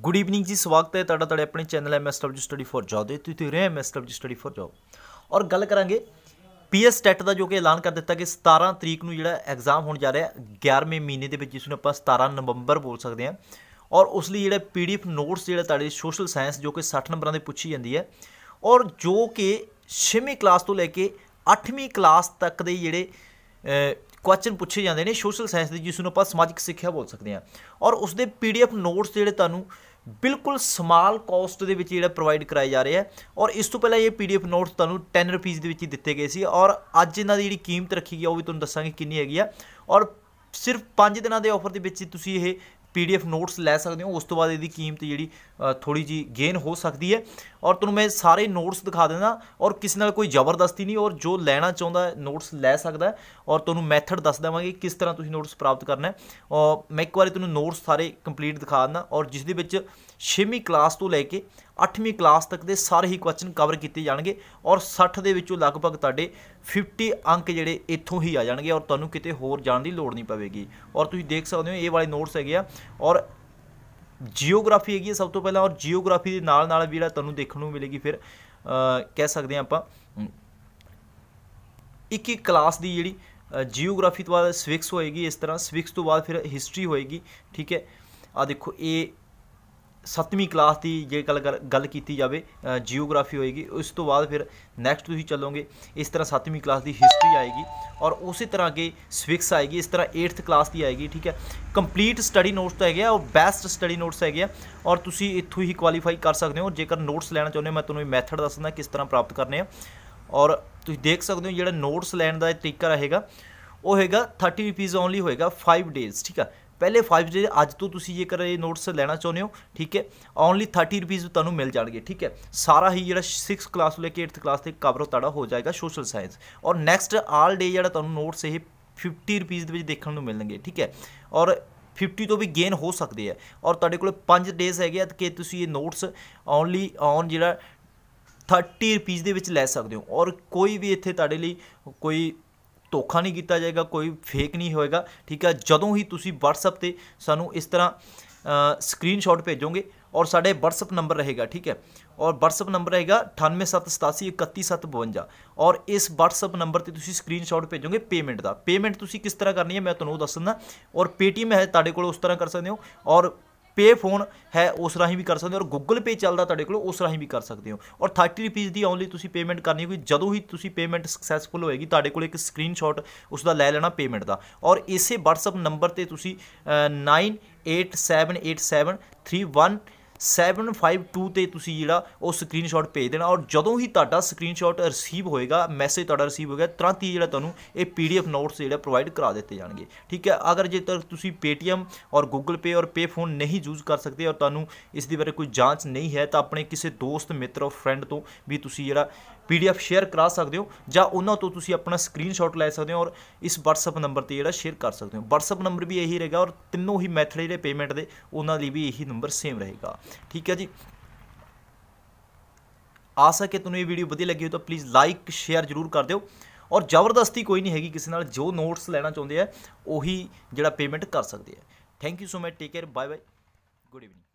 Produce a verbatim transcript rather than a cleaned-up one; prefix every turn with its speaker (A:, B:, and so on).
A: Good evening जी, स्वागत है तुहाडा तुहाडे अपने channel M S W study for job दे तुसीं देख रहे M S W study for job. और गल करांगे पी एस टैट का जो कि ऐलान कर दिता कि सतारह तरीक नूं जिहड़ा एग्जाम होने जा रहा है ग्यारहवें महीने के विच, जिसनूं आपां सतारह नवंबर बोल सकते हैं। और उस लई जिहड़ा पी डी एफ नोट्स जिहड़ा तुहाडे सोशल साइंस जो कि सठ नंबरां दी पुछी जाती है, और जो कि छेवीं क्लास तो लैके अठवीं क्लास तक के जिहड़े क्वेश्चन पूछे जाते हैं सोशल साइंस की, जिसनूं आपां समाजिक सिक्ख्या बोल सकते हैं। और उसके पी डी एफ नोट्स जिहड़े तुहानूं बिल्कुल समाल कॉस्ट के जिहड़े प्रोवाइड कराए जा रहे हैं। और इस तो पहले ये पी डी एफ नोट्स तुहानूं टेन रुपीज़ के दिते गए सी, और अज इन्हां दी जिहड़ी कीमत रखी गई वो भी तुहानूं दस्सांगे कितनी हैगी आ। और सिर्फ पाँच दिनों के ऑफर के विच तुसीं ये पी डी एफ नोट्स लै सकते हो। उस तो बाद इसकी कीमत जी थोड़ी जी गेन हो सकती है। और तुहानूं मैं सारे नोट्स दिखा देना, और किसी नाल कोई जबरदस्ती नहीं, और जो लेना चाहता है नोट्स लै सकता है। और तुहानूं मैथड दस देवांगे किस तरह तुसीं नोट्स प्राप्त करना है। और मैं एक बार तुहानूं नोट्स सारे कंप्लीट दिखा देना, और जिस दे विच छेवीं क्लास तो लैके अठवीं क्लास तक के सारे ही क्वेश्चन कवर किए जाएंगे। और सठ के विचों लगभग तुहाडे फिफ्टी अंक जिहड़े इत्थों ही आ जाएंगे, और तुहानूं किते होर जाण दी लोड़ नहीं पवेगी। और तुसीं देख सकते हो ये वाले नोट्स हैगे आ। और जियोग्राफी हैगी सब तो पहला, और जियोग्राफी के नाल नाल भी जिहड़ा तुहानूं देखण नूं मिलेगी फिर कह सकते हैं आपां एक एक क्लास की जिहड़ी जियोग्राफी तो बाद स्विक्स होएगी, इस तरह स्विक्स तो बाद फिर हिस्टरी होएगी। ठीक है, आ देखो ये सतवीं क्लास की जे गल गल की जाए जियोग्राफी होएगी। उस तो बाद फिर नैक्सट तुसीं चलोगे इस तरह सतवीं क्लास की हिस्टरी आएगी, और उसी तरह के स्विक्स आएगी, इस तरह एट्थ क्लास की आएगी। ठीक है, कंप्लीट स्टडी नोट्स तो है और बेस्ट स्टडी नोट्स है, और तुसीं इत्थों ही क्वालीफाई कर सकते हो। जेकर नोट्स लैना चाहुंदे हो मैं तुहानूं मैथड दसदा किस तरह प्राप्त करने हैं। और तुसीं देख सकते हो जिहड़ा नोट्स लैण का तरीका रहेगा वो हैगा थर्टी रुपीज़ ओनली होएगा फाइव डेज़। ठीक है, पहले फाइव डेज अज तो तुसीं जेकर ये नोट्स लैना चाहुंदे हो, ठीक है, ओनली थर्टी रुपीज़ तुहानूं मिल जाएंगे। ठीक है, सारा ही जिहड़ा सिक्स क्लास तो लेके एट्थ क्लास तक कवर तुहाडा हो जाएगा सोशल साइंस। और नैक्सट आल डे जिहड़ा तुहानूं नोट्स ये फिफ्टी रुपीज़ दे विच देखण नूं मिलणगे। ठीक है, और फिफ्टी तो भी गेन हो सकते हैं। और तुहाडे कोल पंज डेज़ हैगे कि तुसीं ये नोट्स ओनली ऑन जिहड़ा थर्टी रुपीज़ दे विच लै सकदे हो। और कोई भी इत्थे तुहाडे लई कोई धोखा नहीं किया जाएगा, कोई फेक नहीं होएगा। ठीक है, जदों ही तुसी WhatsApp ते सानू इस तरह स्क्रीनशॉट भेजोगे, और साढ़े WhatsApp नंबर रहेगा। ठीक है, और WhatsApp नंबर रहेगा अठानवे सत्त सतासी इकत्ती सत्त बवंजा। और इस WhatsApp नंबर ते तुसी स्क्रीनशॉट भेजोगे पेमेंट का। पेमेंट तुसी किस तरह करनी है मैं तुहानूं दसदा। और पेटीएम है तुहाडे कोल उस तरह कर सकते हो, और पे फोन है उस राही भी कर सकते हो, और गूगल पे चलता तुहाडे कोल उस राही भी कर सकते हो। और थर्टी रुपीज़ की ओनली तुसी पेमेंट करनी होगी। जदों ही तुसी पेमेंट सक्सैसफुल होएगी तुहाडे कोल एक स्क्रीनशॉट उसका लै लेना पेमेंट का। और इसे WhatsApp नंबर ते तुसी nine eight seven eight seven three one seven five two ते तुसी जिहड़ा वो स्क्रीनशॉट भेज देना। और जदों ही तुहाडा स्क्रीनशॉट रिसीव होएगा, मैसेज तुहाडा रिसीव होएगा, तुरंत ही जिहड़ा तुहानूं ये पी डी एफ नोट्स जिहड़े प्रोवाइड करा दिते जाणगे। ठीक है, अगर जेकर तुसी पेटीएम और गूगल पे और पे फोन नहीं यूज़ कर सकते, और तुहानूं इस दी बारे कोई जांच नहीं है, तो अपने किसी दोस्त मित्र और फ्रेंड तो भी तुसी जिहड़ा पी डी एफ शेयर करा सकते हो, जां उन्हां तो तुसी अपना स्क्रीनशॉट लै सकते हो, और इस WhatsApp नंबर ते जिहड़ा शेयर कर सकते हो। WhatsApp नंबर भी यही रहेगा, और तीनों ही मैथड जिहड़े पेमेंट दे उन्हां लई भी यही नंबर सेम रहेगा। ठीक है जी, आशा कि तुहानूं ये वीडियो वधिया लगी हो तो प्लीज़ लाइक शेयर जरूर कर दिओ। और जबरदस्ती कोई नहीं हैगी किसी नाल, जो नोट्स लैना चाहुंदे आ उही जिहड़ा पेमेंट कर सकते हैं। Thank you so much, take care, bye bye, good evening.